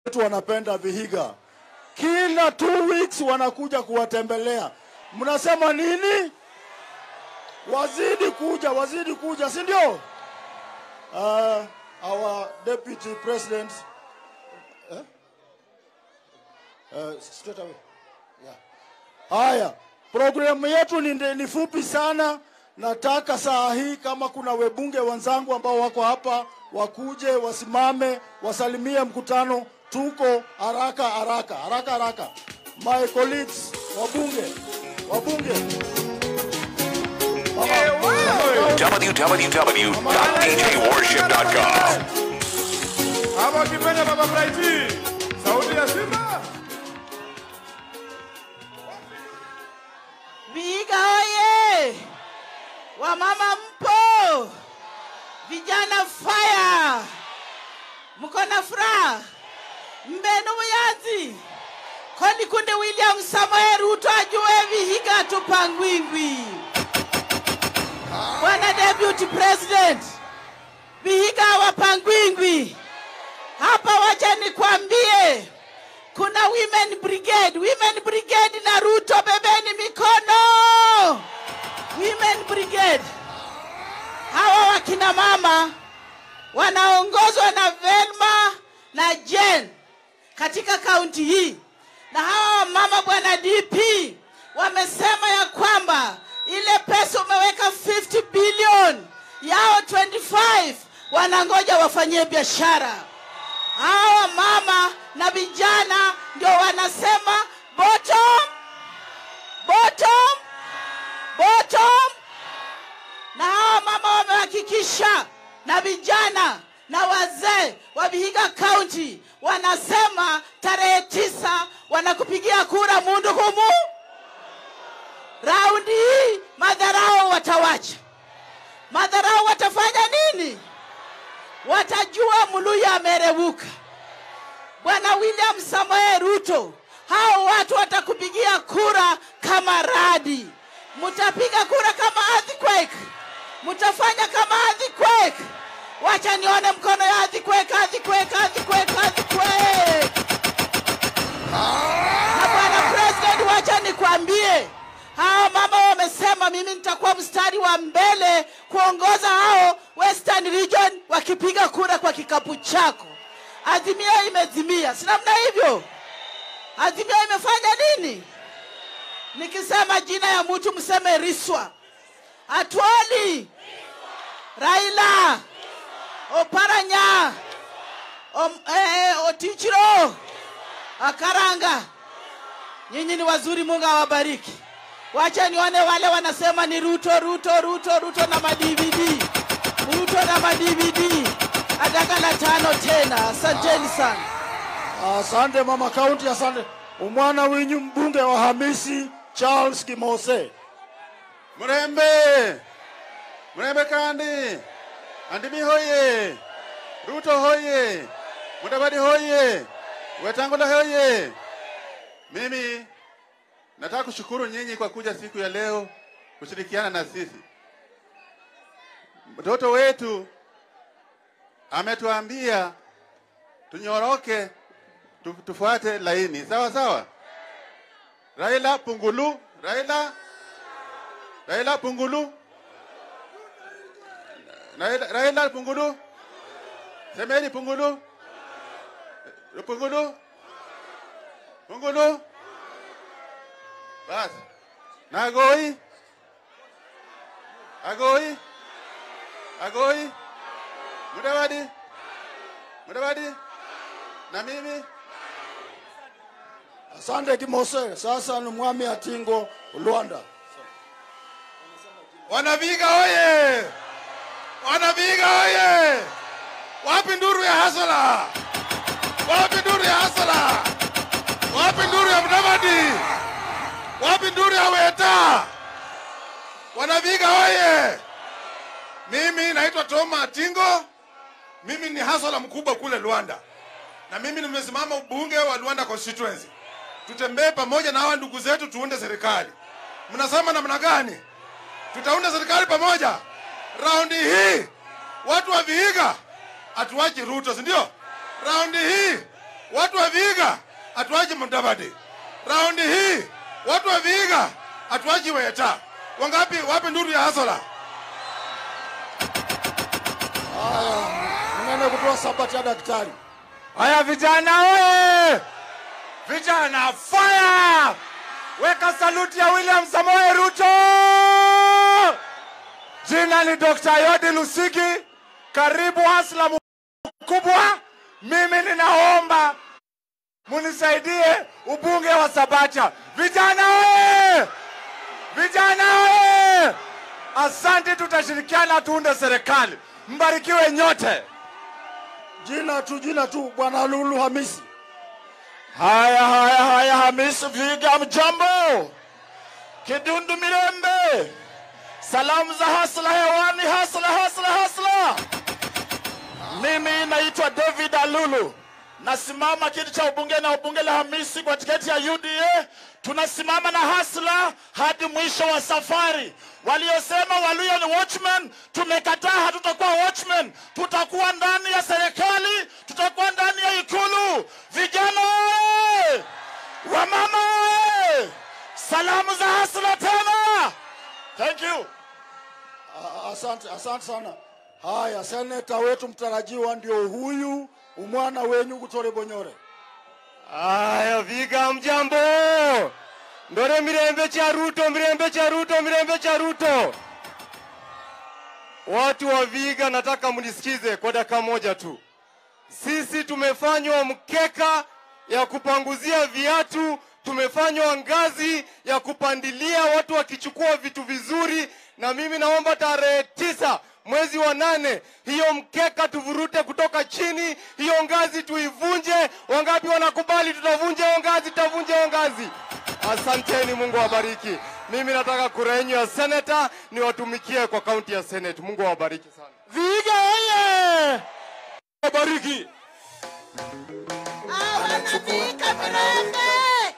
wanapenda Vihiga. Kila 2 weeks wanakuja kuwatembelea. Mnasema nini? Wazidi kuja, si ndio? Our deputy president straight away. Yeah. Haya, programu yetu ni fupi sana. Nataka saa hii kama kuna webunge wenzangu ambao wako hapa wakuje wasimame wasalimie mkutano. Tuko haraka. My colleagues, wabunge. www.djworship.com. Hapa kipenda baba Brighty. Sauti ya Simba. Vihiga oye! Wamama mpo! Vijana fire! Mko na furaha? Mbenu muyanzi! Koni kunde William Samoei Ruto ajue Vihiga tupangwingwi. Bwana Deputy President, Vihiga wapangwingwi. Hapa wacha nikwambie, kuna women brigade na Ruto, bebeni mikono. Women brigade. Hawa wakina mama wanaongozwa na Velma na Jen katika kaunti hii. Na hawa mama bwana DP wamesema ya kwamba ile pesa umeweka 50 billion yao 25 wanangoja wafanyie biashara. Hawa mama na vijana ndio wanasema bottom. Na hawa mama wamehakikisha, na vijana na wazee wa Vihiga County wanasema tarehe 9 wanakupigia kura mundu humu. Raundi hii madharau watawacha. Madharau watafanya nini? Watajua Muluya amerebuka. Bwana William Samoei Ruto, hao watu watakupigia kura kama radi. Mutapiga kura kama earthquake. Mutafanya kama earthquake. Wacha nione mkono ya earthquake. Na Bwana President, wacha nikwambie, hao mama wamesema mimi nitakuwa mstari wa mbele kuongoza hao Western Region wakipiga kura kwa kikapu chako. Azimio imezimia. Si namna hivyo? Azimio imefanya nini? Nikisema jina ya mtu mseme Riswa. Atwoli. Raila. Oparanya. Otichiro. Akaranga. Nyinyi ni wazuri, Mungu awabariki. Wacha nione wale wanasema ni Ruto na ma-DVD. Ruto na ma-DVD. Ataka la 5 tena. Asanteni sana. Asante mama county, asante. Umwana winyu mbunge wa Hamisi Charles Kimose. Mrembe kandi. Andimi hoye. Ruto hoye. Mudavadi hoye. Wetangula hoye. Mimi nataka kushukuru nyinyi kwa kuja siku ya leo kushirikiana na sisi. Mtoto wetu ametuambia tunyoroke, tufuate laini. Sawa? Raila Pungulu. Raila Pungulu. Raila Pungulu. Semeni Pungulu. Pungulu. Bas. Agoi. Mudavadi. Na mimi. Asante Kimose. Sasa ni Mwami Atingo Luanda. Wanavihiga oye! Wapi nduru ya hasala? Wapi nduru ya Mudavadi? Wapi nduru ya Weta? Wanavihiga oye! Mimi naitwa Toma Atingo. Mimi ni hasala mkubwa kule Luanda. Na mimi nimesimama ubunge wa Luanda constituency. Tutembee pamoja na hawa ndugu zetu tuunde serikali. Mnasema namna gani? Tutaunda serikali pamoja. Raundi hii watu wa Vihiga atuache Ruto, si ndio? Raundi hii watu wa Vihiga atuaje Mudavadi. Raundi hii watu wa Vihiga atuaje Weta. Wangapi wapi nduru ya Hasola? Nene kutoa sabati ya daktari. Haya vijana oye! Vijana fire! Weka saluti ya William Samoei Ruto! Jina ni Dr. Yodi Lusigi. Karibu hasla mkubwa. Mimi ninaomba munisaidie ubunge wa Sabacha. Vijana oye! Vijana oye! Asante, tutashirikiana tuunde serikali. Mbarikiwe nyote. Jina tu Bwana Lulu Hamisi. Haya Hamisi Vihiga mjambo. Kidundu Mirembe. Salamu za hasla hewani, hasla. Mimi naitwa David Alulu. Nasimama kiti cha ubunge na ubunge la Hamisi kwa tiketi ya UDA. Tunasimama na hasla hadi mwisho wa safari. Waliosema Waluya ni watchman, tumekataa, hatutakuwa watchman. Tutakuwa ndani ya serikali, tutakuwa ndani ya ikulu. Vijana oye! Wamama oye! Salamu za hasla tena. Thank you. Asante sana. Haya, seneta wetu mtarajiwa ndio huyu, umwana wenyu Gutore Bonyore. Haya Vihiga mjambo. Ndore mirembe cha Ruto. Watu wa Vihiga nataka mnisikize kwa dakika moja tu. Sisi tumefanywa mkeka ya kupanguzia viatu, tumefanywa ngazi ya kupandilia watu wakichukua vitu vizuri, na mimi naomba tarehe 9 mwezi wa 8 hiyo mkeka tuvurute kutoka chini, hiyo ngazi tuivunje. Wangapi wanakubali tutavunja hiyo ngazi? Asanteni, Mungu awabariki. Mimi nataka kura yenu ya seneta niwatumikie kwa kaunti ya Senate. Mungu awabariki sana. Vihiga oye! Awabariki. Wanavika Mirembe.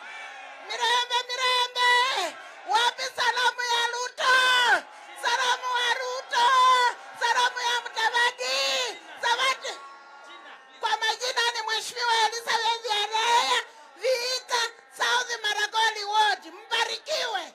Wapi salamu ya Ruto? Salamu wa Ruto. Salamu ya Mudavadi. Zawadi. Kwa majina ni Mheshimiwa Elizabeth Yaraya, Vihiga South Maragoli Ward. Mbarikiwe.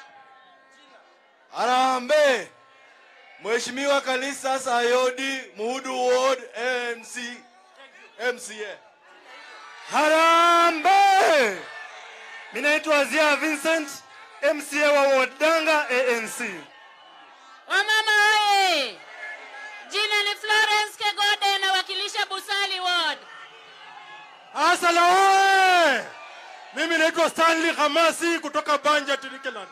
Arambe. Mheshimiwa Kanisa Sayodi Muhudu Ward MCA. Harambe. Mimi naitwa Zia Vincent, MCA wa Wadanga ANC. Wamama oye! Jina ni Florence Kegode, nawakilisha Busali Ward. Asala oye! Mimi naitwa Stanley Hamasi kutoka Banja Tirikeland.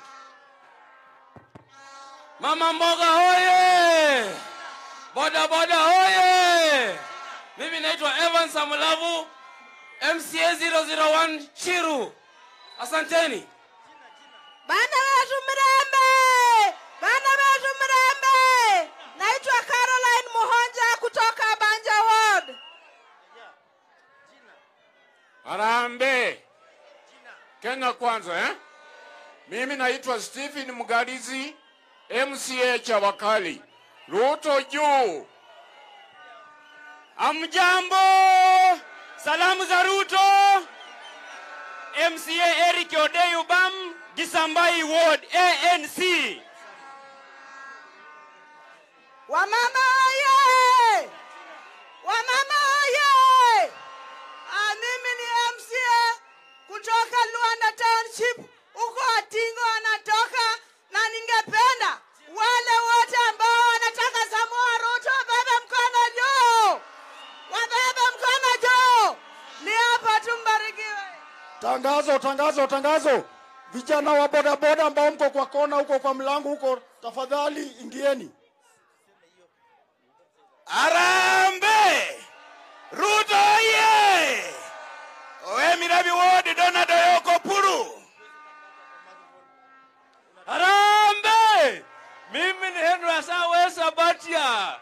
Mama mboga oye! Boda oye! Mimi naitwa Evan Samulavu, MCA 001 Chiru. Asanteni. Bana wetu Mirembe. Naitwa Caroline Muhonja kutoka Banja Ward. Arambe. Kenya Kwanza Mimi naitwa Stephen Mugalizi, MCA cha Wakali. Ruto juu. Amjambo. Salamu za Ruto. MCA Eric Odeyubam, Gisambai Ward ANC. Wamama oye! Mimi ni MCA kutoka Luanda Township. Uko Atingo anatoka, na ningependa wale wote ambao wanataka Samoei Ruto wabebe mkono juu. Ni hapa tumbarikiwe. Tangazo. Vijana wa bodaboda ambao mko kwa kona huko kwa mlango huko, tafadhali ingieni. Arambe. Ruto ye! Owe Mirabi Ward Donado Yoko Puru. Arambe! Mimi ni Henry Asawe Sabatia.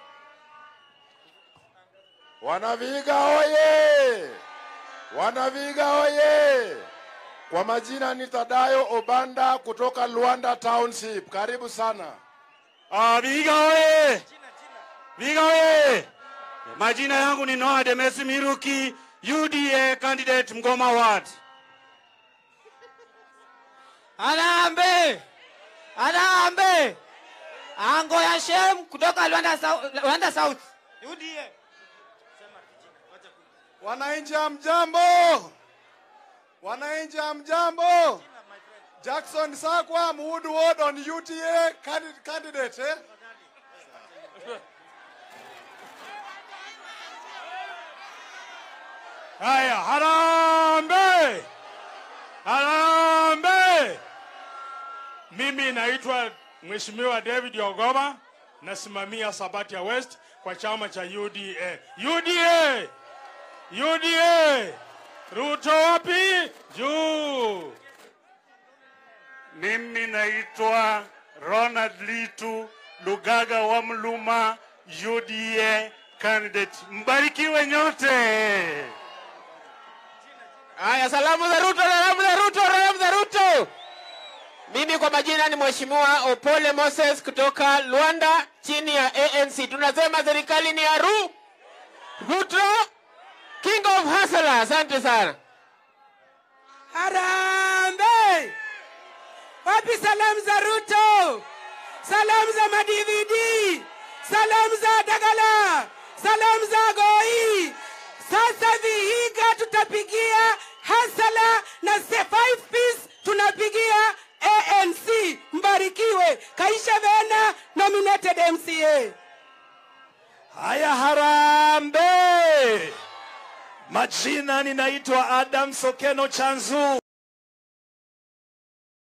Wanavihiga oye! Kwa majina ni Tadayo Obanda kutoka Luanda Township. Karibu sana. Vihiga oye! Majina yangu ni Noah Demesi Miruki, UDA candidate Mgoma Ward. Arambe! Arambe! Ango ya Shem kutoka Luanda South. UDA. Wananchi hamjambo. Wananchi hamjambo. Jackson Sakwa, Mudavadi on UTA candidate, eh? Haya, harambe! Harambe! Mimi naitwa Mheshimiwa David Ogoma, nasimamia Sabatia West kwa chama cha UDA. UDA! UDA! Ruto wapi? Juu! Mimi naitwa Ronald Litu Lugaga wa Mluma, UDA candidate. Mbarikiwe nyote. Aya, salamu za Ruto, salamu za Ruto, salamu za Ruto. Mimi kwa majina ni Mheshimiwa Opole Moses kutoka Luanda chini ya ANC. Tunasema serikali ni ya Ruto, King of Hustler. Asante sana. Harambe! Wapi salamu za Ruto? Salamu za ma-DVD, salamu za Dagala, salamu za Goi. Sasa Vihiga tutapigia Hasala na 5 piece tunapigia ANC. Mbarikiwe. Kaisha Vena nominated MCA. Haya, harambe! Majina ninaitwa Adam Sokeno Chanzu.